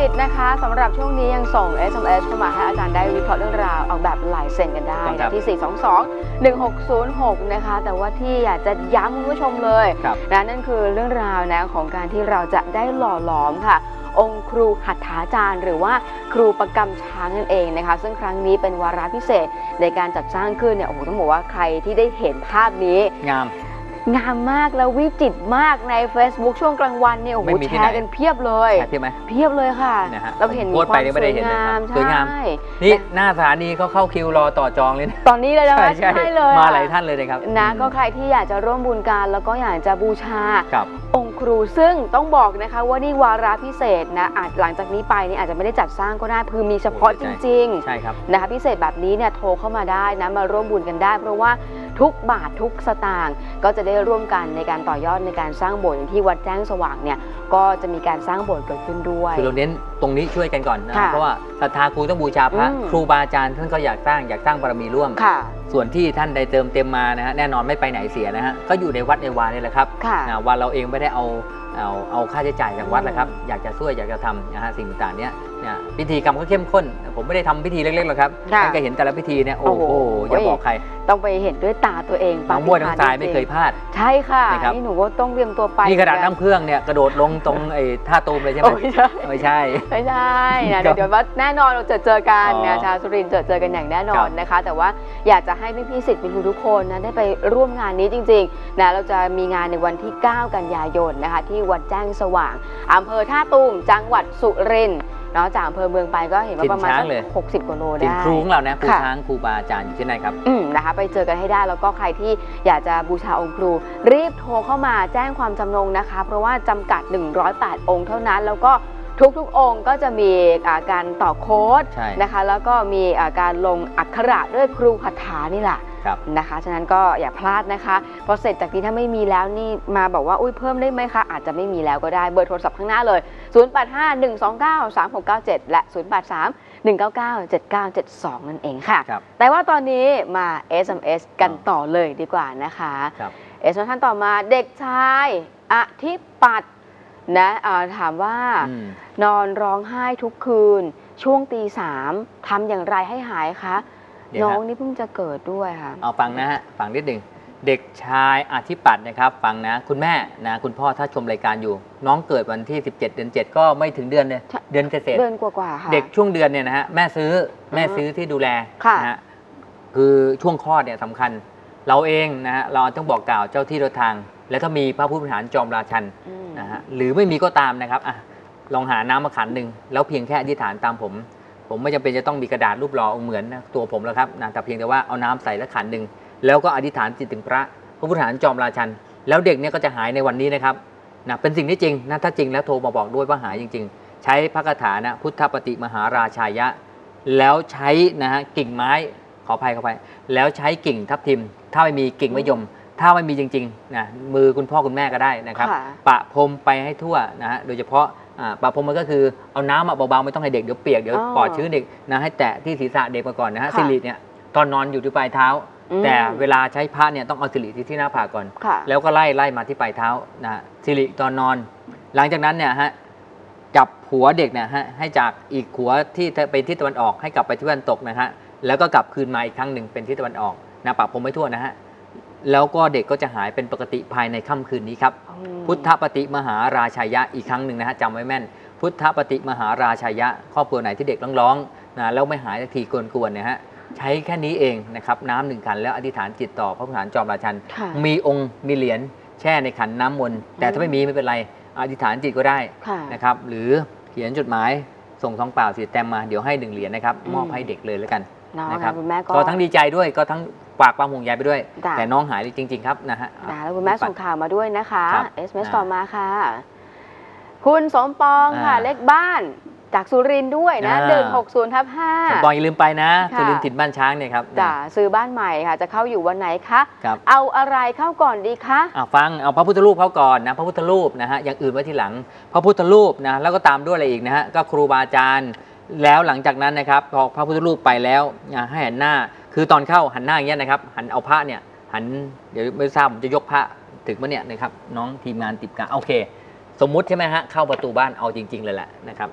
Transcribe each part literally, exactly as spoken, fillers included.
ทธิ์นะคะสำหรับช่วงนี้ยังส่ง เอส เอ็ม เอส เข้ามาให้อาจารย์ได้วิเคราะห์เรื่องราวออกแบบลายเซ็นกันได้นะที่ สี่ สอง สอง หนึ่ง หก ศูนย์ หก นะคะแต่ว่าที่อยากจะย้ำคุณผู้ชมเลยนะนั่นคือเรื่องราวนะของการที่เราจะได้หล่อหลอมค่ะองค์ครูหัตถาจารย์หรือว่าครูประกำช้างนั่นเองนะคะซึ่งครั้งนี้เป็นวาระพิเศษในการจัดสร้างขึ้นเนี่ยโอ้โหต้องบอกว่าใครที่ได้เห็นภาพนี้งามงามมากแล้ววิจิตรมากใน Facebook ช่วงกลางวันเนี่ยโอ้โหแชร์กันเพียบเลยเพียบไหมเพียบเลยค่ะเราเห็นความสวยงามใช่นี่หน้าสถานีเขาเข้าคิวรอต่อจองเลยตอนนี้เลยนะคะใช่เลยมาหลายท่านเลยนะครับนะก็ใครที่อยากจะร่วมบุญกันแล้วก็อยากจะบูชาองค์ครูซึ่งต้องบอกนะคะว่านี่วาระพิเศษนะอาจหลังจากนี้ไปนี่อาจจะไม่ได้จัดสร้างก็ได้คือมีเฉพาะจริงๆใช่ครับนะคะพิเศษแบบนี้เนี่ยโทรเข้ามาได้นะมาร่วมบุญกันได้เพราะว่าทุกบาททุกสตางค์ก็จะได้ร่วมกันในการต่อยอดในการสร้างโบสถ์ที่วัดแจ้งสว่างเนี่ยก็จะมีการสร้างโบสถ์เกิดขึ้นด้วยคือเราเน้นตรงนี้ช่วยกันก่อนนะเพราะว่าศรัทธาครูต้องบูชาพระครูบาอาจารย์ท่านก็อยากสร้างอยากสร้างบารมีร่วมส่วนที่ท่านได้เติมเต็มมานะฮะแน่นอนไม่ไปไหนเสียนะฮะก็อยู่ในวัดในวานี่แหละครับวันเราเองไม่ได้เอาเอาเอาค่าใช้จ่ายจากวัดนะครับอยากจะช่วยอยากจะทำนะฮะสิ่งต่างๆเนี้ยเนี่ยพิธีกรรมก็เข้มข้นผมไม่ได้ทำพิธีเล็กๆหรอกครับท่านก็เห็นแต่ละพิธีเนี่ยโอ้โหอย่าบอกใครต้องไปเห็นด้วยตาตัวเองน้ำมั่วน้ำตายไม่เคยพลาดใช่ค่ะนี่หนูก็ต้องเตรียมตัวไปนี่กระดาษน้ำเครื่องเนี่ยกระโดดลงตรงไอ้ท่าตูมเลยใช่ไหมไม่ใช่ไม่ใช่ไม่ใช่นะเดี๋ยวว่าแน่นอนเราจะเจอกันนะชาวสุรินทร์จะเจอกันอย่างแน่นอนนะคะแต่ว่าอยากจะให้พี่ๆศิษย์มิตรทุกคนนะได้ไปร่วมงานนี้จริงๆนะเราจะมีงานในวันที่เก้ากันยายนนะคะที่วัดแจ้งสว่างอำเภอท่าตูมจังหวัดสุรินทร์เนาะจากอำเภอเมืองไปก็เห็นว่าประมาณหกสิบกว่าโลได้ครูของเรานะครูช้างครูบาอาจารย์อยู่ที่ไหนครับอืมนะคะไปเจอกันให้ได้แล้วก็ใครที่อยากจะบูชาองค์ครูรีบโทรเข้ามาแจ้งความจำนงนะคะเพราะว่าจำกัดหนึ่งร้อยแปดองค์เท่านั้นแล้วก็ทุกๆองค์ก็จะมีการต่อโค้ดนะคะแล้วก็มีการลงอักขระด้วยครูคาถานี่แหละนะคะฉะนั้นก็อย่าพลาดนะคะพอเสร็จจากนี้ถ้าไม่มีแล้วนี่มาบอกว่าอุ้ยเพิ่มได้ไหมคะอาจจะไม่มีแล้วก็ได้เบอร์โทรศัพท์ข้างหน้าเลยศูนย์ แปด ห้า หนึ่ง สอง เก้า สาม หก เก้า เจ็ดและศูนย์ แปด สาม หนึ่ง เก้า เก้า เจ็ด เก้า เจ็ด สองนั่นเองค่ะแต่ว่าตอนนี้มา เอส เอ็ม เอส กันต่อเลยดีกว่านะคะเอส เอ็ม เอส ท่านต่อมาเด็กชายอธิปัตย์นะถามว่านอนร้องไห้ทุกคืนช่วงตีสามทำอย่างไรให้หายคะน้องนี่เพิ่งจะเกิดด้วยค่ะเอาฟังนะฮะฟังนิดหนึ่งเด็กชายอธิปัตย์นะครับฟังนะคุณแม่นะคุณพ่อถ้าชมรายการอยู่น้องเกิดวันที่สิบเจ็ดเดือนเจ็ดก็ไม่ถึงเดือนเลยเดือนเศษเดือนกว่าๆค่ะเด็กช่วงเดือนเนี่ยนะฮะแม่ซื้อแม่ซื้อที่ดูแลนะฮะคือช่วงคลอดเนี่ยสำคัญเราเองนะฮะเราต้องบอกกล่าวเจ้าที่เจ้าทางและถ้ามีพระผู้บริหารจอมราชันนะฮะหรือไม่มีก็ตามนะครับอ่ะลองหาน้ำมาขันหนึ่งแล้วเพียงแค่อธิษฐานตามผมผมไม่จำเป็นจะต้องมีกระดาษรูปหล่อเหมือนนะตัวผมแล้วครับนะแต่เพียงแต่ว่าเอาน้ำใส่แล้วขันหนึ่งแล้วก็อธิษฐานจิตถึงพระพระผู้บริหารจอมราชันแล้วเด็กเนี่ยก็จะหายในวันนี้นะครับนะเป็นสิ่งที่จริงนะถ้าจริงแล้วโทรมาบอกด้วยว่าหายจริงๆใช้พระคาถานะพุทธปฏิมหาราชายะแล้วใช้นะฮะกิ่งไม้ขออภัยเข้าไปแล้วใช้กิ่งทับทิมถ้าไม่มีกิ่งมะยมถ้าไม่มีจริงๆนะมือคุณพ่อคุณแม่ก็ได้นะครับปะพรมไปให้ทั่วนะฮะโดยเฉพาะปะพรมมันก็คือเอาน้ำมาเบาๆไม่ต้องให้เด็กเดี๋ยวเปียกเดี๋ยวปอดชื้นเด็กนะให้แตะที่ศีรษะเด็กมาก่อนนะฮะสิริเนี่ยตอนนอนอยู่ที่ปลายเท้าแต่เวลาใช้พระเนี่ยต้องเอาสิริที่ที่หน้าผากก่อนแล้วก็ไล่ไล่มาที่ปลายเท้านะสิริตอนนอนหลังจากนั้นเนี่ยฮะจับหัวเด็กเนี่ยฮะให้จากอีกหัวที่ไปทิศตะวันออกให้กลับไปที่ตะวันตกนะฮะแล้วก็กลับคืนมาอีกครั้งหนึ่งเป็นทิศตะวันออกนะปะพรมไม่ทั่วนะฮะแล้วก็เด็กก็จะหายเป็นปกติภายในค่ำคืนนี้ครับพุทธปฏิมหาราชายะอีกครั้งหนึ่งนะฮะจำไว้แม่นพุทธปฏิมหาราชายะครอบครัวไหนที่เด็กร้องๆนะแล้วไม่หายสักทีกวนๆเนี่ยฮะใช้แค่นี้เองนะครับน้ำหนึ่งขันแล้วอธิษฐานจิตต่อพระผู้บริหารจอมราชันมีองค์มีเหรียญแช่ในขันน้ำมนต์แต่ถ้าไม่มีไม่เป็นไรอธิษฐานจิตก็ได้นะครับหรือเขียนจดหมายส่งซองเปล่าสีแต้มมาเดี๋ยวให้หนึ่งเหรียญนะครับมอบให้เด็กเลยแล้วกันนะครับก็ทั้งดีใจด้วยก็ทั้งฝากความห่วงใยไปด้วยแต่น้องหายจริงๆครับนะฮะแล้วคุณแม่ส่งข่าวมาด้วยนะคะเอสเมสต่อมาค่ะคุณสมปองค่ะเลขบ้านจากสุรินทร์ด้วยนะหนึ่งหกศูนย์ทับห้าสมปองอย่าลืมไปนะสุรินทร์ถิ่นบ้านช้างเนี่ยครับจ้ะซื้อบ้านใหม่ค่ะจะเข้าอยู่วันไหนคะเอาอะไรเข้าก่อนดีคะฟังเอาพระพุทธรูปเข้าก่อนนะพระพุทธรูปนะฮะอย่างอื่นไว้ทีหลังพระพุทธรูปนะแล้วก็ตามด้วยอะไรอีกนะฮะก็ครูบาอาจารย์แล้วหลังจากนั้นนะครับพอพระพุทธรูปไปแล้วให้หันหน้าคือตอนเข้าหันหน้าอย่างเงี้ยนะครับหันเอาพระเนี่ยหันเดี๋ยวไม่ทราบผมจะยกพระถึงเมื่อเนี่ยนะครับน้องทีมงานติดกันโอเคสมมุติใช่ไหมฮะเข้าประตูบ้านเอาจริงๆเลยแหละนะครับพ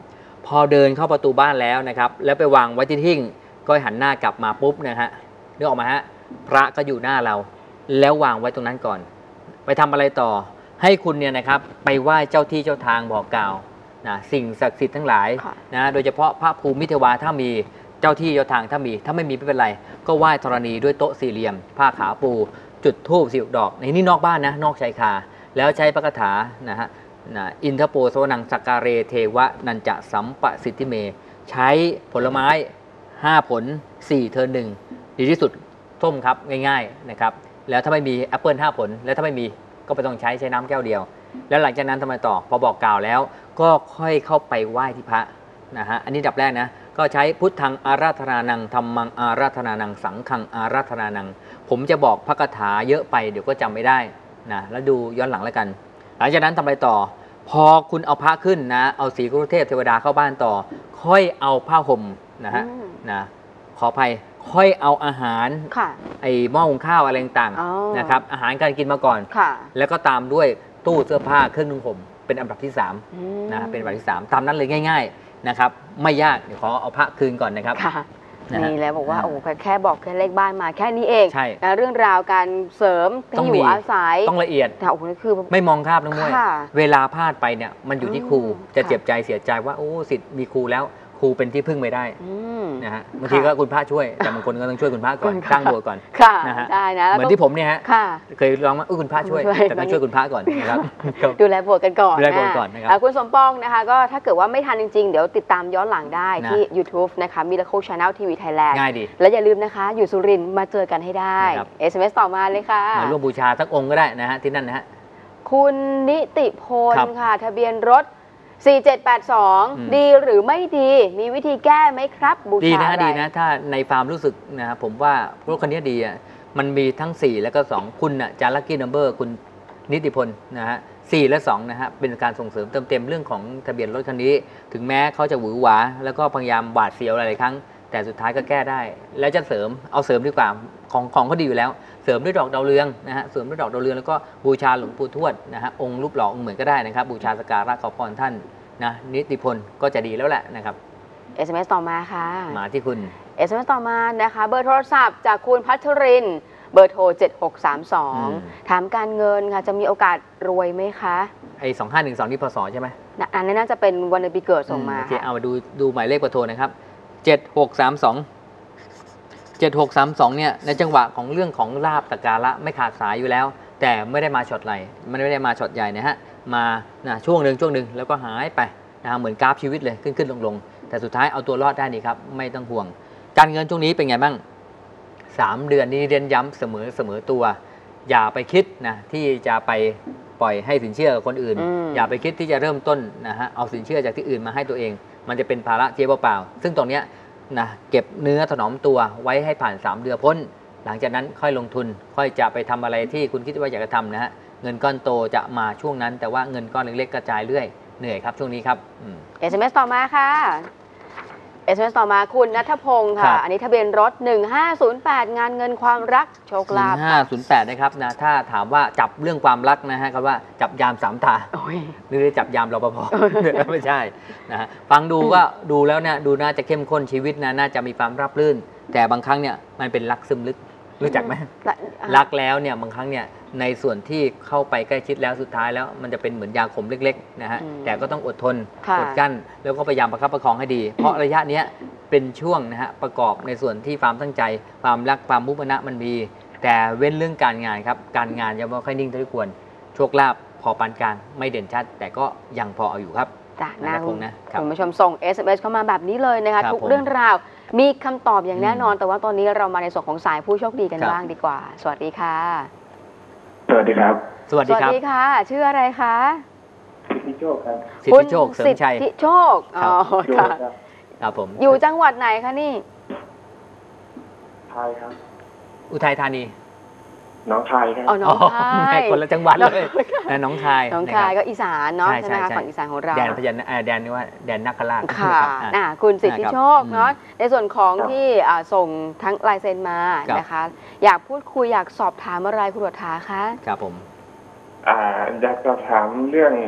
พอเดินเข้าประตูบ้านแล้วนะครับแล้วไปวางไว้ที่หิ้งก็หันหน้ากลับมาปุ๊บนะฮะนึกออกมาฮะพระก็อยู่หน้าเราแล้ววางไว้ตรงนั้นก่อนไปทำอะไรต่อให้คุณเนี่ยนะครับไปไหว้เจ้าที่เจ้าทางบอกกล่าวนะสิ่งศักดิ์สิทธิ์ทั้งหลายนะโดยเฉพาะพระภูมิเทวาถ้ามีเจ้าที่เจ้าทางถ้ามีถ้าไม่มีไม่เป็นไรก็ไหว้ธรณีด้วยโต๊ะสี่เหลี่ยมผ้าขาวปูจุดธูปสิบดอกในนี่นอกบ้านนะนอกชายคาแล้วใช้พระคาถานะฮะนะอินทโปสวนังสักการเรเทวะนันจะสัมปสิทธิเมใช้ผลไม้ห้าผลสี่เทิร์นหนึ่งดีที่สุดส้มครับง่ายๆนะครับแล้วถ้าไม่มีแอปเปิลห้าผลแล้วถ้าไม่มีก็ไม่ต้องใช้ใช้น้ำแก้วเดียวแล้วหลังจากนั้นทำไมต่อพอบอกกล่าวแล้วก็ค่อยเข้าไปไหว้ที่พระนะฮะอันนี้ดับแรกนะก็ใช้พุทธังอาราธนานังธรรมังอาราธนานังสังฆังอาราธนานังผมจะบอกพระคาถาเยอะไปเดี๋ยวก็จำไม่ได้นะแล้วดูย้อนหลังแล้วกันหลังจากนั้นทำอะไรต่อพอคุณเอาพระขึ้นนะเอาสีกรุเทพเทวดาเข้าบ้านต่อค่อยเอาผ้าห่มนะฮะนะขออภัยค่อยเอาอาหารไอ้หม้อหุงข้าวอะไรต่างๆนะครับอาหารการกินมาก่อนแล้วก็ตามด้วยตู้เสื้อผ้าเครื่องนุ่งห่มเป็นอันดับที่สามนะเป็นอันดับที่สามตามนั้นเลยง่ายๆนะครับไม่ยากเดี๋ยวขอเอาพระคืนก่อนนะครับนี่แล้วบอกว่าโอ้แค่บอกแค่เลขบ้านมาแค่นี้เองนะเรื่องราวการเสริมที่อยู่อาศัยต้องละเอียดแต่โอ้โหนี่คือไม่มองข้ามน้องมวยเวลาพลาดไปเนี่ยมันอยู่ที่ครูจะเจ็บใจเสียใจว่าโอ้สิทธิ์มีครูแล้วครูเป็นที่พึ่งไม่ได้นะฮะบางทีก็คุณพระช่วยแต่บางคนก็ต้องช่วยคุณพระก่อนสร้างโบสถ์ก่อนนะฮะเหมือนที่ผมเนี่ยฮะเคยลองว่าคุณพระช่วยแต่ต้องช่วยคุณพระก่อนนะครับดูแลโบสถ์กันก่อนดูแลโบสถ์ก่อนนะครับคุณสมปองนะคะก็ถ้าเกิดว่าไม่ทันจริงๆเดี๋ยวติดตามย้อนหลังได้ที่ YouTube นะคะ Miracle Channel ที วี Thailand ง่ายดีและอย่าลืมนะคะอยู่สุรินทร์มาเจอกันให้ได้ เอส เอ็ม เอส ต่อมาเลยค่ะมาร่วมบูชาสักองค์ก็ได้นะฮะที่นั่นนะฮะคุณนิติพลค่ะทะเบียนรถสี่เจ็ดแปดสองดีหรือไม่ดีมีวิธีแก้ไหมครับบูชาอะไรดีนะดีนะถ้าในความรู้สึกนะครับผมว่ารถคันนี้ดีอ่ะมันมีทั้งสี่แล้วก็สองคุณอ่ะจารักกี้นัมเบอร์คุณนิติพลนะฮะสี่และสองนะฮะเป็นการส่งเสริมเติมเต็มเรื่องของทะเบียนรถคันนี้ถึงแม้เขาจะหวือหวาแล้วก็พยายามหวาดเสียวหลายๆครั้งแต่สุดท้ายก็แก้ได้แล้วจะเสริมเอาเสริมดีกว่าของของเขาดีอยู่แล้วเสริมด้วยดอกดาวเรืองนะฮะเสริมด้วยดอกดาวเรืองแล้วก็บูชาหลวงปู่ทวดนะฮะองค์รูปหล่อองค์เหมือนก็ได้นะครับบูชาสักการะขอพรท่านนะนิติพลก็จะดีแล้วแหละนะครับเอส เอ็ม เอส ต่อมาค่ะมาที่คุณเอส เอ็ม เอส ต่อมานะคะเบอร์โทรศัพท์จากคุณพัชรินเบอร์โทรเจ็ดหกสามสองถามการเงินค่ะจะมีโอกาสรวยไหมคะไอ้สองห้าหนึ่งสองนี่พศใช่ไหมอันนั้นน่าจะเป็นวันเดือนปีเกิดส่งมาค่ะเอามาดูดูหมายเลขเบอร์โทรนะครับเจ็ดหกสามสองเจ็ดหกสามสองเนี่ยในจังหวะของเรื่องของลาภสักการะไม่ขาดสายอยู่แล้วแต่ไม่ได้มาช็อตไหลมันไม่ได้มาช็อตใหญ่นะฮะมานะช่วงหนึ่งช่วงหนึ่งแล้วก็หายไปนะเหมือนกราฟชีวิตเลยขึ้นขึ้นลงลงแต่สุดท้ายเอาตัวรอดได้ดีครับไม่ต้องห่วงการเงินช่วงนี้เป็นไงบ้างสามเดือนนี้เรียนย้ำเสมอเสมอตัวอย่าไปคิดนะที่จะไปปล่อยให้สินเชื่อคนอื่น อ, อย่าไปคิดที่จะเริ่มต้นนะฮะเอาสินเชื่อจากที่อื่นมาให้ตัวเองมันจะเป็นภาระเจ๊เปล่าๆซึ่งตรงเนี้ยนะเก็บเนื้อถนอมตัวไว้ให้ผ่านสามเดือนพ้นหลังจากนั้นค่อยลงทุนค่อยจะไปทำอะไรที่คุณคิดว่าอยากจะทำนะฮะเงินก้อนโตจะมาช่วงนั้นแต่ว่าเงินก้อนเล็กๆกระจายเรื่อยเหนื่อยครับช่วงนี้ครับเอส เอ็ม เอส ต่อมาค่ะ เอส เอ็ม เอส ต่อมาคุณณัฐพงศ์ค่ะอันนี้ทะเบียนรถหนึ่งห้าศูนย์แปดงานเงินความรักโชคลาภหนึ่งห้าศูนย์แปดนะครับนะถ้าถามว่าจับเรื่องความรักนะฮะคำว่าจับยามสามตาหรือจับยามรปภไม่ใช่นะฮะฟังดูก็ดูแล้วเนี่ยดูน่าจะเข้มข้นชีวิตนะน่าจะมีความราบรื่นแต่บางครั้งเนี่ยมันเป็นรักซึมลึกรู้จักไหมรักแล้วเนี่ยบางครั้งเนี่ยในส่วนที่เข้าไปใกล้ชิดแล้วสุดท้ายแล้วมันจะเป็นเหมือนยาขมเล็กๆนะฮะแต่ก็ต้องอดทนอดกั้นแล้วก็พยายามประคับประคองให้ดีเพราะระยะนี้เป็นช่วงนะฮะประกอบในส่วนที่ความตั้งใจความรักความมุมานะมันมีแต่เว้นเรื่องการงานครับการงานยังไม่ค่อยนิ่งเท่าที่ควรโชคลาภพอปานกลางไม่เด่นชัดแต่ก็ยังพอเอาอยู่ครับจ้ะนะคุณผู้ชมส่ง เอส เอ็ม เอส เข้ามาแบบนี้เลยนะคะทุกเรื่องราวมีคำตอบอย่างแน่นอนแต่ว่าตอนนี้เรามาในส่วนของสายผู้โชคดีกันบ้างดีกว่าสวัสดีค่ะสวัสดีครับสวัสดีครับสวัสดีค่ะชื่ออะไรคะสิทธิโชคครับสิทธิโชคเสริมชัยสิทธิโชคอ๋อค่ะครับผมอยู่จังหวัดไหนคะนี่ไทยครับอุทัยธานีน้องคายครับอ๋อน้องคายคนละจังหวัดเลยนะน้องคายน้องคายก็อีสานเนาะใช่ไหมคะฝั่งอีสานของเราแดนพญานาแดนนี่ว่าแดนนักราชค่ะอ่าคุณสิทธิโชคเนาะในส่วนของที่ส่งทั้งลายเซ็นมานะคะอยากพูดคุยอยากสอบถามอะไรคุณรัฐาคะครับผมอ่าอยากสอบถามเรื่อง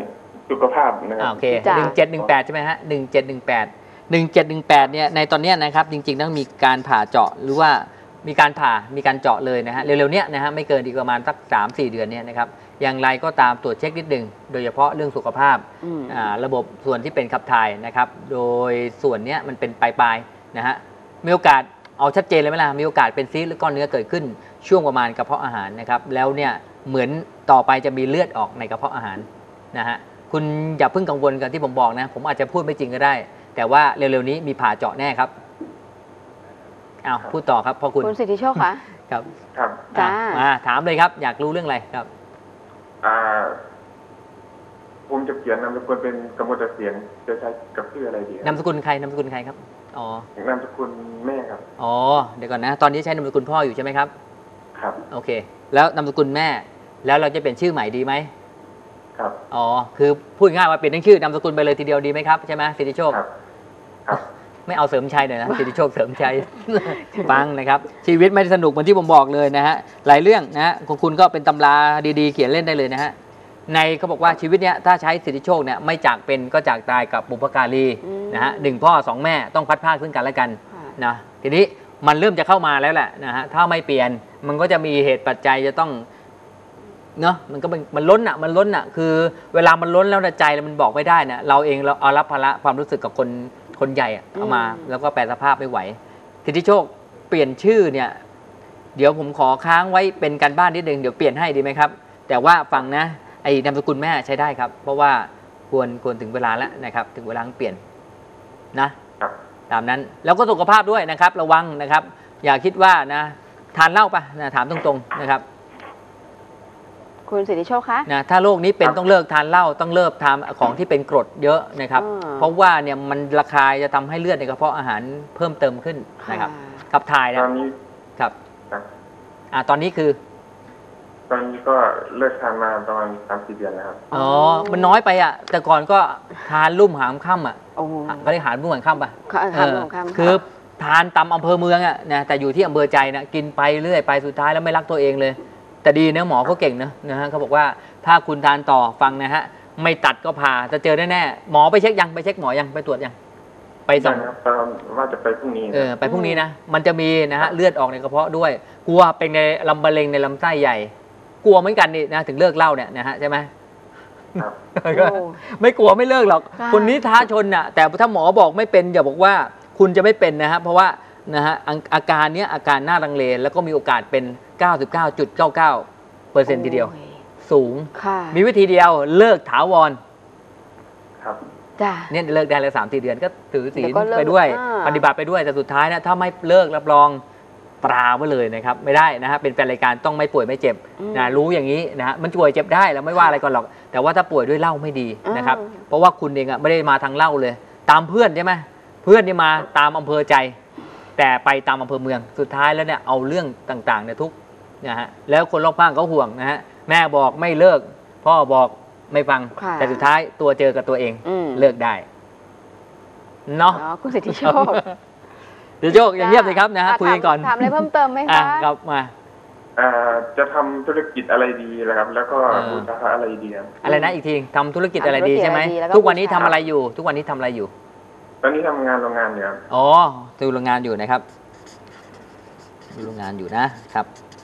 สุขภาพนะครัอ่าบโอเคจ้ะหนึ่งเจ็ดหนึ่งแปดใช่ไหมฮะหนึ่งเจ็ดหนึ่งแปดหนึ่งเจ็ดหนึ่งแปดเนี่ยในตอนเนี้ยนะครับจริงๆต้องมีการผ่าเจาะหรือว่ามีการผ่ามีการเจาะเลยนะฮะเร็วๆเนี้ยนะฮะไม่เกินอีกประมาณสักสามสี่เดือนเนี่ยนะครับอย่างไรก็ตามตรวจเช็คนิดนึงโดยเฉพาะเรื่องสุขภาพอืมอ่าระบบส่วนที่เป็นขับถ่ายนะครับโดยส่วนเนี้ยมันเป็นปลายๆนะฮะมีโอกาสเอาชัดเจนเลยไหมล่ะมีโอกาสเป็นซีสต์หรือก้อนเนื้อเกิดขึ้นช่วงประมาณกระเพาะอาหารนะครับแล้วเนี่ยเหมือนต่อไปจะมีเลือดออกในกระเพาะอาหารนะฮะคุณอย่าเพิ่งกังวลกันที่ผมบอกนะผมอาจจะพูดไม่จริงก็ได้ แต่ว่าเร็วๆนี้มีผ่าเจาะแน่ครับอ้าวพูดต่อครับพ่อคุณคุณสิทธิโชคคะครับครับจ้าอ่มาถามเลยครับอยากรู้เรื่องอะไรครับอ่า ผมจะเขียนนามสกุลเป็นกมลเสียงจะใช้กับชื่ออะไรดีครับนามสกุลใครนามสกุลใครครับอ๋อนามสกุลแม่ครับอ๋อเดี๋ยวก่อนนะตอนนี้ใช้นามสกุลพ่ออยู่ใช่ไหมครับครับโอเค แล้วนามสกุลแม่ แล้วเราจะเปลี่ยนชื่อใหม่ดีไหมครับอ๋อ คือพูดง่ายว่าเปลี่ยนทั้งชื่อนามสกุลไปเลยทีเดียวดีไหมครับใช่ไหมสิทธิโชคครับ ครับไม่เอาเสริมชัยหน่อยนะ สิทธิโชคเสริมชัย ฟังนะครับชีวิตไม่ได้สนุกเหมือนที่ผมบอกเลยนะฮะหลายเรื่องนะฮะของคุณก็เป็นตำราดีๆเขียนเล่นได้เลยนะฮะในเขาบอกว่าชีวิตเนี้ยถ้าใช้สิทธิโชคเนี่ยไม่จากเป็นก็จากตายกับบุพการีอืมนะฮะหนึ่งพ่อสองแม่ต้องพัดพรากซึ่งกันและกันค่ะนะทีนี้มันเริ่มจะเข้ามาแล้วแหละนะฮะถ้าไม่เปลี่ยนมันก็จะมีเหตุปัจจัยจะต้องเนาะมันก็เป็นมันล้นอ่ะมันล้นอ่ะคือเวลามันล้นแล้วนะใจมันบอกไม่ได้นะเราเองเราเอารับภาระความรู้สึกกับคนคนใหญ่อะเอามาอืมแล้วก็แปลสภาพไม่ไหวสิทธิโชคเปลี่ยนชื่อเนี่ยเดี๋ยวผมขอค้างไว้เป็นการบ้านนิดนึงเดี๋ยวเปลี่ยนให้ดีไหมครับแต่ว่าฟังนะไอ้นามสกุลแม่ใช้ได้ครับ เพราะว่าควรควรถึงเวลาแล้วนะครับถึงเวลาต้องเปลี่ยนนะครับ ตามนั้นแล้วก็สุขภาพด้วยนะครับ ระวังนะครับ อย่าคิดว่านะทานเหล้าปะนะถามตรงๆนะครับคุณสิทธิโชคคะนะถ้าโรคนี้เป็นต้องเลิกทานเหล้าต้องเลิกทานของที่เป็นกรดเยอะนะครับอ่าเพราะว่าเนี่ยมันระคายจะทำให้เลือดในกระเพาะอาหารเพิ่มเติมขึ้นนะครับขับถ่ายตนะอนนี้ครับครับอ่าตอนนี้คือตอนนี้ก็เลิกทานมาประมาณสามสี่เดือนแล้วครับอ๋อมันน้อยไปอ่ะแต่ก่อนก็ทานลุ่มหามค่ำอ่ะโอ้โหก็ได้หารลุ่มหามค่ำป่ะค่ะเอทานอของคำคือทานตำอำเภอเมืองอ่ะนะแต่อยู่ที่อำเภอใจนะกินไปเรื่อยไปสุดท้ายแล้วไม่รักตัวเองเลย แต่ดีนะหมอเขาเก่งนะนะฮะเขาบอกว่าถ้าคุณทานต่อฟังนะฮะไม่ตัดก็ผ่าจะเจอแน่ๆหมอไปเช็คยังไปเช็คหมอยังไปตรวจยังไปส่องนะครับตอนว่าจะไปพรุ่งนี้นะเออไปพรุ่งนี้นะมันจะมีนะฮะเลือดออกในกระเพาะด้วย กลัวเป็นในลำบะเร็งในลำไส้ใหญ่ กลัวเหมือนกันนี่นะถึงเลิกเหล้าเนี่ยนะฮะใช่ไหมครับก็โอ้ไม่กลัวไม่เลิกหรอกค่ะคนนี้ท้าชนน่ะแต่ถ้าหมอบอกไม่เป็นอย่าบอกว่าคุณจะไม่เป็นนะฮะเพราะว่านะฮะอาอาการเนี้ยอาการหน้ารังเลแล้วก็มีโอกาสเป็น เก้าสิบเก้าจุดเก้าเก้าเปอร์เซ็นต์ ทีเดียวโอ้สูงค่ะมีวิธีเดียวเลิกถาวรครับจ้าเนี่ยเลิกได้แล้วสามสี่เดือนก็ถือศีเดี๋ลยวก็เลิกไปด้วยอ่าปฏิบัติไปด้วยแต่สุดท้ายนะถ้าไม่เลิกรับรองปราไว้เลยนะครับไม่ได้นะฮะเป็นแฟนรายการต้องไม่ป่วยไม่เจ็บอืมนะรู้อย่างนี้นะฮะมันป่วยเจ็บได้แล้วไม่ว่าอะไรก่อนหรอก แต่ว่าถ้าป่วยด้วยเหล้าไม่ดีนะครับอืมเพราะว่าคุณเองอะไม่ได้มาทางเหล้าเลย ตามเพื่อนใช่ไหมเพื่อนนี่มาตามอำเภอใจ แต่ไปตามอำเภอเมืองสุดท้ายแล้วเนี่ยเอาเรื่องต่างๆเนี่ยทุกนะฮะแล้วคนรอบข้างเขาห่วงนะฮะแม่บอกไม่เลิก พ่อบอกไม่ฟังค่ะแต่สุดท้ายตัวเจอกับตัวเองอืมเลิกได้เนาะอ๋อคุณสิทธิโชคเดี๋ยวโชคอย่างเงียบเลยครับนะฮะอ่คุยกันก่อนถามอะไรเพิ่มเติมไหมอ่ะคะครับมาอ่าจะทำธุรกิจอะไรดีนะครับ แล้วก็อ่าบูชาพระอะไรดีครับอะไรนะอีกทีทำธุรกิจอะไรดีทำธุรกิจใช่ไหมอะไรดีแล้วก็ทุกวันนี้บูชาทำอะไรอยู่ ทุกวันนี้ทำอะไรอยู่ตอนนี้ทำงานโรงงานอยู่ครับอ๋อดูโรงงานอยู่นะครับดูโรงงานอยู่นะครับ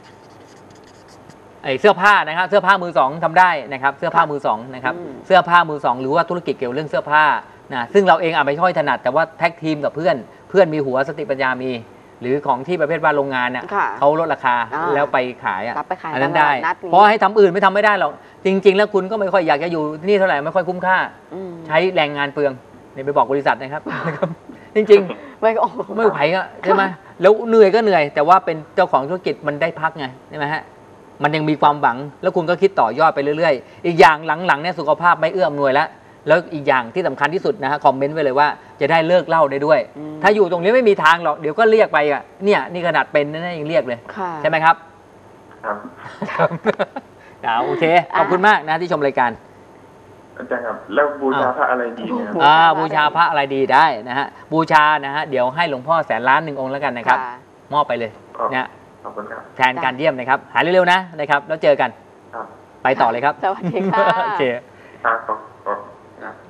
ไอเสื้อผ้านะครับ เสื้อผ้ามือสองทำได้นะครับ เสื้อผ้ามือสองนะครับอืมเสื้อผ้ามือสองหรือว่าธุรกิจเกี่ยวกับเรื่องเสื้อผ้านะซึ่งเราเองอาจไม่ค่อยถนัดแต่ว่าแท็กทีมกับเพื่อนเพื่อนมีหัวสติปัญญามี หรือของที่ประเภทว่าโรงงานน่ะค่ะเขาลดราคาอ่าแล้วไปขายอ่ะรับไปขายอันนั้นตามตได้ลาดนัดนี้เพราะให้ทำอื่นไม่ทำไม่ได้หรอกจริง ๆ แล้วคุณก็ไม่ค่อยอยากจะอยู่ที่นี่เท่าไหร่ไม่ค่อยคุ้มค่าอืมใช้แรงงานเปลืองเนี่ยไปบอกบริษัทนะครับ นะครับ จริงไม่โอ้ๆ ไม่ไหวอะใช่ไหมแล้วเหนื่อยก็เหนื่อย แต่ว่าเป็นเจ้าของธุรกิจมันได้พักไงใช่ไหมฮะมันยังมีความหวังแล้วคุณก็คิดต่อยอดไปเรื่อยๆ อีกอย่างหลังๆเนี่ยสุขภาพไม่เอื้ออำนวยแล้วแล้วอีกอย่างที่สำคัญที่สุดนะฮะคอมเมนต์ไว้เลยว่าจะได้เลิกเหล้าได้ด้วยอืมถ้าอยู่ตรงนี้ไม่มีทางหรอกเดี๋ยวก็เรียกไปอ่ะเนี่ยนี่ขนาดเป็นนะยังเรียกเลยค่ะใช่ไหมครับครับครับโอเคขอบคุณมากนะที่ชมรายการอาจารย์ครับ แล้วบูชาพระอะไรดีเนะครับบูอ่าชาพระบูชาพระอะไรดีได้นะฮะบูชานะฮะเดี๋ยวให้หลวงพ่อแสนล้านหนึ่งองค์แล้วกันนะครับค่ะมอบไปเลยขอบนะขอบคุณครับแทนการเยี่ยมนะครับหายเร็วๆนะนะครับแล้วเจอกันครับไปต่อเลยครับสวัสดีค่ะโอเคครับขอบขอบ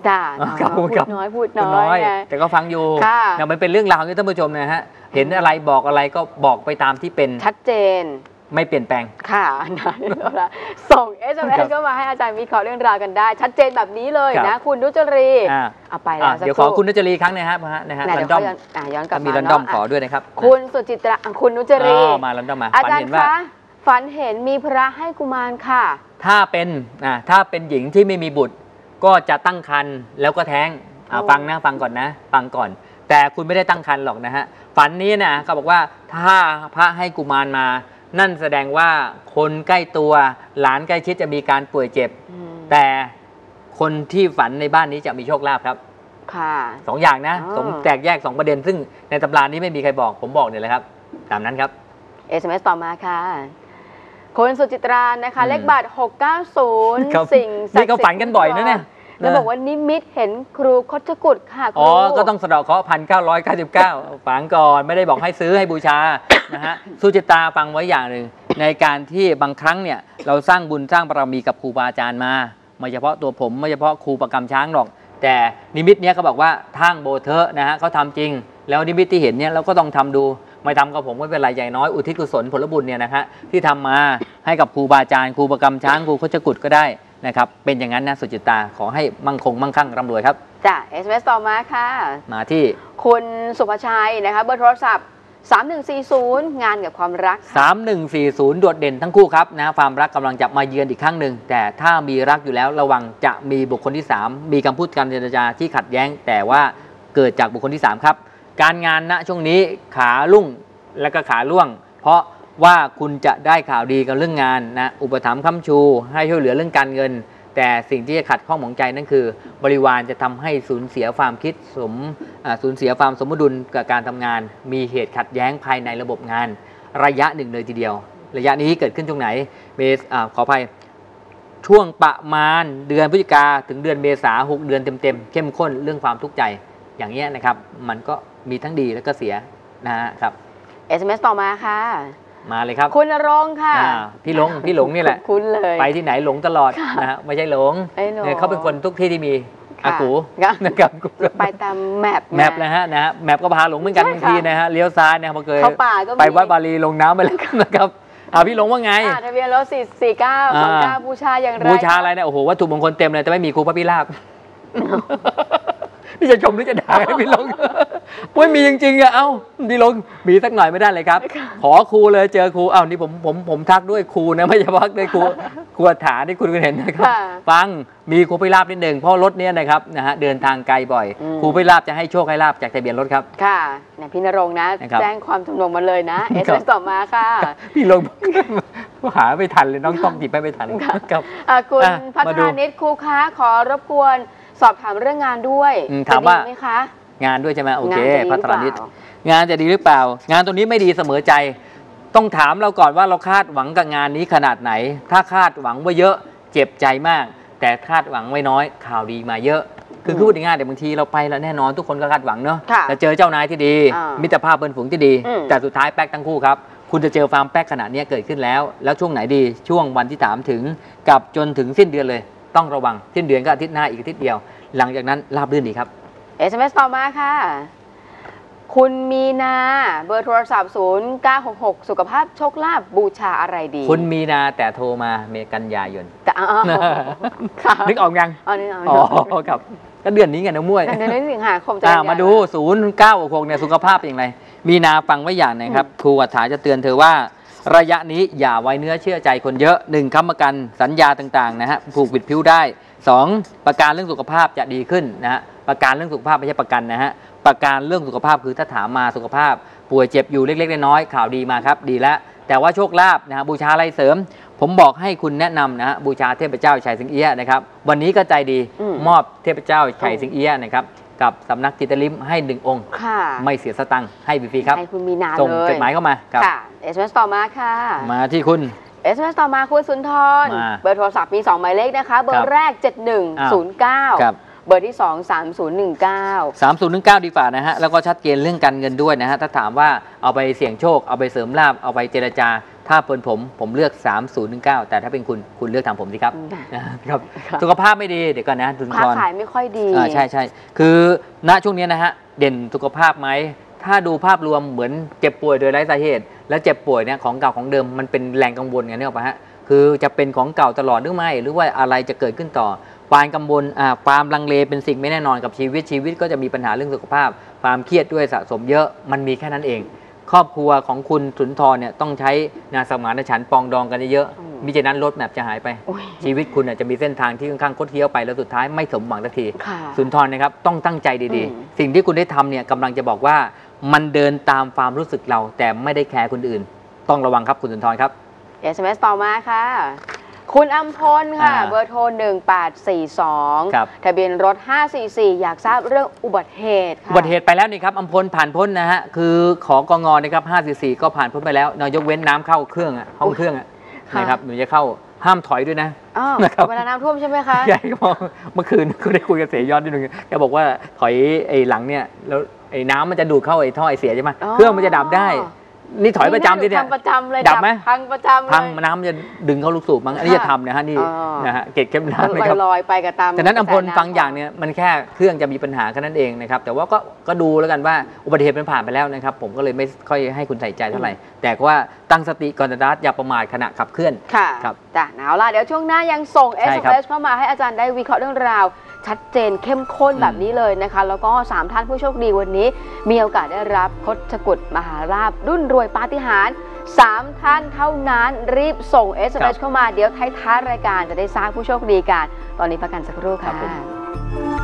จ้าครับพูดครับน้อยพูดคุณน้อยไงแต่ก็ฟังอยู่ค่ะเนี่ยมันเป็นเรื่องราวที่ท่านผู้ชมนะฮะเห็นอะไรบอกอะไรก็บอกไปตามที่เป็นชัดเจนไม่เปลี่ยนแปลงค่ะนะเอาละส่ง เอส เอ็ม เอครัสบก็มาให้อาจารย์วิเคราะห์เรื่องราวกันได้ ชัดเจนแบบนี้เลยครันะบคุณนุจรีอ่าเอาไปอ่ะแล้วสักเดี๋ยวคขอรู่คุณนัชรีครั้งนะฮะนะฮะนะรัเดี๋นยวดอเขามย้อนอ่ะย้อนกลับมีมารันดอมเนาะขอด้วยนะครับคุณสุจิตราคุณนุจรีอ๋อมารันดอมมาอาฝันจารเห็ย์นว่าคะฝันเห็นมีพระให้กุมารค่ะถ้าเป็นอ่าถ้าเป็นหญิงที่ไม่มีบุตร ก็จะตั้งครรภ์แล้วก็แท้งอ่าโอ้ฟังนะฟังก่อนนะฟังก่อน แต่คุณไม่ได้ตั้งครรภ์หรอกนะฮะฝันนี้นะเขาบอกว่าถ้าพระให้กุมารมา นั่นแสดงว่าคนใกล้ตัวหลานใกล้ชิดจะมีการป่วยเจ็บอืมแต่คนที่ฝันในบ้านนี้จะมีโชคลาภครับค่ะสองอย่างนะอ๋อสมแตกแยกสองประเด็น ซึ่งในตำรานี้ไม่มีใครบอกผมบอกเนี่ยแหละครับตามนั้นครับเอส เอ็ม เอส ต่อมาค่ะคุณสุจิตรานะคะอืมเลขบัตรหกเก้าศูนย์ครับสิ่งศักดิ์สิทธิ์นี่ก็ฝันกันบ่อยนะเนี่ยแล้วบอกว่านิมิตเห็นครูคชกุฎค่ะครูอ๋อ ก็ต้องสะเดาะเคราะห์พันเก้าร้อยเก้าสิบเก้าฝังก่อนไม่ได้บอกให้ซื้อให้บูชา นะฮะสุจิตาฟังไว้อย่างหนึ่งในการที่บางครั้งเนี่ยเราสร้างบุญสร้างบารมีกับครูบาอาจารย์มาไม่เฉพาะตัวผมไม่เฉพาะครูประกำช้างหรอก แต่นิมิตเนี้ยเขาบอกว่าทางโบเทอะนะฮะเขาทำจริง แล้วนิมิตที่เห็นเนี่ยเราก็ต้องทำดูไม่ทำกับผมไม่เป็นไรใหญ่น้อยอุทิศกุศลผลบุญเนี่ยนะฮะที่ทำมาให้กับครูบาอาจารย์ครูประกำช้างครูคชกุฎก็ได้นะครับเป็นอย่างนั้นนะสุจิตาขอให้มั่งคงมั่งคั่งร่ำรวยครับจ้ะ เอส เอ็ม เอส ต่อมาค่ะมาที่คุณสุภชัยนะคะเบอร์โทรศัพท์สามหนึ่งสี่ศูนย์งานกับความรักค่ะสามหนึ่งสี่ศูนย์โดดเด่นทั้งคู่ครับนะความรักกำลังจะมาเยือนอีกครั้งหนึ่งแต่ถ้ามีรักอยู่แล้วระวังจะมีบุคคลที่สามมีคำพูดการเจรจาที่ขัดแย้ง แต่ว่าเกิดจากบุคคลที่สามครับการงานณช่วงนี้ขาลุ่งและก็ขาล่วง เพราะว่าคุณจะได้ข่าวดีกับเรื่องงานนะอุปถัมภ์ค้ำชูให้ช่วยเหลือเรื่องการเงิน แต่สิ่งที่จะขัดข้องหมองใจนั่นคือ บริวารจะทำให้สูญเสียความคิดสมอ่าสูญเสียความสมดุลกับการทำงาน มีเหตุขัดแย้งภายในระบบงาน ระยะหนึ่งเลยทีเดียว ระยะนี้เกิดขึ้นช่วงไหนเมษอ่าขออภัยช่วงประมาณเดือนพฤศจิกาถึงเดือนเมษาหกเดือนเต็มๆเข้มข้นเรื่องความทุกข์ใจอย่างเงี้ยนะครับมันก็มีทั้งดีแล้วก็เสียนะฮะครับเอส เอ็ม เอส ต่อมาค่ะมาเลยครับคุณณรงค์ค่ะอ่าพี่หลงพี่หลงนี่แหละคุ้นเลยไปที่ไหนหลงตลอดค่ะนะฮะไม่ใช่หลงไอ้หลงเนี่ยเขาเป็นคนทุกที่ที่มีอาค่ะกูค่ะนะครับไปตามแมปแมปนะฮะนะฮะแมปก็พาหลงเหมือนกันใช่บางค่ะทีนะฮะเลี้ยวซ้ายนะครับพอเคยเข้าป่าก็มีไปวัดบาลีลงน้ำไปแล้วนะครับอ่าพี่หลงว่าไงอ่าทะเบียนรถสี่สี่เก้าสองเก้าบูชาอย่างไรบูชาอะไรเนี่ยโอ้โหวัตถุมงคลเต็มเลยแต่ไม่มีครูพระพิราบ นี่จะชมหรือจะด่าให้พี่หลง ไม่มีจริงๆอะเอ้าพี่หลงมีสักหน่อยไม่ได้เลยครับ ขอครูเลยเจอครูเอ้านี่ผมผมผมทักด้วยครูนะไม่ใช่พักด้วยครูครูฐานที่คุณเห็นนะครับค่ะฟังมีครูพิราบนิดหนึ่งเพราะรถเนี้ยนะครับนะฮะเดินทางไกลบ่อยอืมครูพิราบจะให้โชคให้ลาบจากทะเบียนรถครับค่ะเนี่ยพี่ณรงค์นะนะครับแจ้งความจำนงมาเลยนะ เอสครัเอ็มบต่อมาค่ะพี่ลง หาไม่ทันเลยน้องต้องจิบไม่ทันครับอ่าคุณอ่ะพัฒมาดูนานิตครูคะขอรบกวนสอบถามเรื่องงานด้วยอืมถามว่าจะดีไหมคะงานด้วยใช่ไหมโอเคงานจะดีพัฒนานิตหรือเปล่างานจะดีหรือเปล่า งานตัวนี้ไม่ดีเสมอใจ ต้องถามเราก่อนว่าเราคาดหวังกับงานนี้ขนาดไหน ถ้าคาดหวังไว้เยอะเจ็บใจมาก แต่คาดหวังไว้น้อยข่าวดีมาเยอะ คือพูดง่ายๆแต่บางทีเราไปแล้วแน่นอนทุกคนก็คาดหวังเนาะค่ะแต่เจอเจ้านายที่ดีอ่ามิมิตรภาพเพื่อนฝูงที่ดีอืมแต่สุดท้ายแป๊กทั้งคู่ครับ คุณจะเจอฟาร์มแป๊กขนาดนี้เกิดขึ้นแล้ว แล้วช่วงไหนดีช่วงวันที่ถามถึงกับจนถึงสิ้นเดือนเลย ต้องระวังสิ้นเดือนก็อาทิตย์หน้าอีกอาทิตย์เดียว หลังจากนั้นราบรื่นดีครับเอส เอ็ม เอส ต่อมาค่ะ คุณมีนาเบอร์โทรศัพท์ศูนย์เก้าหกหกสุขภาพโชคลาภบูชาอะไรดีคุณมีนาแต่โทรมาเมกันยายนแต่อ๋อค่ะนึกออกยังอ๋อนี่เอาอ๋อครับก็เดือนนี้ไงน้องมุ้ยแต่ในเดือนสิงหาคมจะอ่ากันยมาดูศูนย์เก้าหกเนี่ยสุขภาพเป็นอย่างไรมีนาฟังไว้อย่างนะครับครูอัฐาจะเตือนเธอว่า ระยะนี้อย่าไว้เนื้อเชื่อใจคนเยอะหนึ่งค้ำประกันสัญญาต่างๆนะฮะผูกปิดผิวได้สองประกันเรื่องสุขภาพจะดีขึ้นนะฮะประกันเรื่องสุขภาพไม่ใช่ประกันนะฮะประกันเรื่องสุขภาพคือถ้าถามมาสุขภาพป่วยเจ็บอยู่เล็กๆน้อยๆข่าวดีมาครับดีแล้วแต่ว่าโชคลาภนะฮะบูชาอะไรเสริม ผมบอกให้คุณแนะนำนะฮะบูชาเทพเจ้าชัยสิงเอี้ยะนะครับวันนี้ก็ใจดีอืมมอบเทพเจ้าชัยสิงเอี้ยะนะครับกับสำนักจิตรลิมให้หนึ่งองค์ค่ะไม่เสียสตังค์ให้ฟรีๆครับให้คุณมีนาส่งเลยจดหมายเข้ามาครับค่ะ เอส เอ็ม เอส ต่อมาค่ะมาที่คุณเอส เอ็ม เอส ต่อมาคุณสุนทรมาเบอร์โทรศัพท์มีสองหมายเลขนะคะ เบอครัร์บแรกเจ็ดหนึ่งศูนย์เก้าครับเบอร์ที่ สอง สาม ศูนย์ หนึ่ง เก้าสามศูนย์หนึ่งเก้าดีฝ่านะฮะแล้วก็ชัดเจนเรื่องการเงินด้วยนะฮะถ้าถามว่าเอาไปเสี่ยงโชคเอาไปเสริมลาภเอาไปเจรจาถ้าเป็นผมผมเลือกสามศูนย์หนึ่งเก้าแต่ถ้าเป็นคุณคุณเลือกทางผมสิครับครับสุขภาพไม่ดีเดี๋ยวก่อนนะคุณค้าชรขายไม่ค่อยดีอ่าใช่ใช่คือณช่วงนี้นะฮะเด่นสุขภาพไหมถ้าดูภาพรวมเหมือนเจ็บป่วยโดยไร้สาเหตุแล้วเจ็บป่วยเนี่ยของเก่าของเดิมมันเป็นแรงกังวลไงเนี่ยป่ะฮะคือจะเป็นของเก่าตลอดหรือไม่หรือว่าอะไรจะเกิดขึ้นต่อความกังวลอ่าความลังเลเป็นสิ่งไม่แน่นอนกับชีวิตชีวิตก็จะมีปัญหาเรื่องสุขภาพความเครียดด้วยสะสมเยอะมันมีแค่นั้นเองครอบครัวของคุณสุนทรเนี่ยต้องใช้งานสมานฉันท์ปองดองกันเยอะมิฉะนั้นรถแมพจะหายไปชีวิตคุณจะมีเส้นทางที่ค่อนข้างคดเคี้ยวไปแล้วสุดท้ายไม่สมหวังสักทีสุนทรนะครับต้องตั้งใจดีๆสิ่งที่คุณได้ทำเนี่ยกำลังจะบอกว่ามันเดินตามความรู้สึกเราแต่ไม่ได้แคร์คนอื่นต้องระวังครับคุณสุนทรครับเอส เอ็ม เอส ต่อมาค่ะคุณอัมพลค่ะเบอร์โทรหนึ่งแปดสี่สองทะเบียนรถห้าสี่สี่อยากทราบเรื่องอุบัติเหตุค่ะอุบัติเหตุไปแล้วนี่ครับอัมพลผ่านพ้นนะฮะคือขอกงนะครับห้าสี่สี่ก็ผ่านพ้นไปแล้วนายกเว้นน้ำเข้าเครื่องห้องเครื่องนะครับหนูจะเข้าห้ามถอยด้วยนะนะครับเวลาน้ำท่วมใช่ไหมคะใช่ก็เมื่อคืนก็ได้คุยกับเสียยอดนิดนึงแกบอกว่าถอยไอ้หลังเนี่ยแล้วไอ้น้ำมันจะดูดเข้าไอ้ท่อไอเสียใช่ไหมเครื่องมันจะดับได้นี่ถอยประจำที่เนี่ยประจำเลยดับไหมพังประจำพังน้ำจะดึงเข้าลูกสูบมั้งอันนี้จะทำนะฮะนี่นะฮะเกล็ดเข้มน้ำนะครับลอยไปกับตามฉะนั้นอัมพลฟังอย่างเนี่ยมันแค่เครื่องจะมีปัญหาแค่นั้นเองนะครับแต่ว่าก็ก็ดูแล้วกันว่าอุบัติเหตุมันผ่านไปแล้วนะครับผมก็เลยไม่ค่อยให้คุณใส่ใจเท่าไหร่แต่ว่าตั้งสติก่อนสตาร์ทอย่าประมาทขณะขับเคลื่อนค่ะครับจ้ะเอาล่ะเดี๋ยวช่วงหน้ายังส่ง เอส เอ็ม เอส เข้ามาให้อาจารย์ได้วิเคราะห์เรื่องราวชัดเจนเข้มข้นแบบนี้เลยนะคะแล้วก็สามท่านผู้โชคดีวันนี้มีโอกาสได้รับคชกุฎมหาราภรุ่นรวยปาฏิหาริย์สามท่านเท่านั้นรีบส่ง เอส เอ็ม เอส เข้ามาเดี๋ยวท้ายๆรายการจะได้ทราบผู้โชคดีกันตอนนี้พักกันสักครู่ค่ะ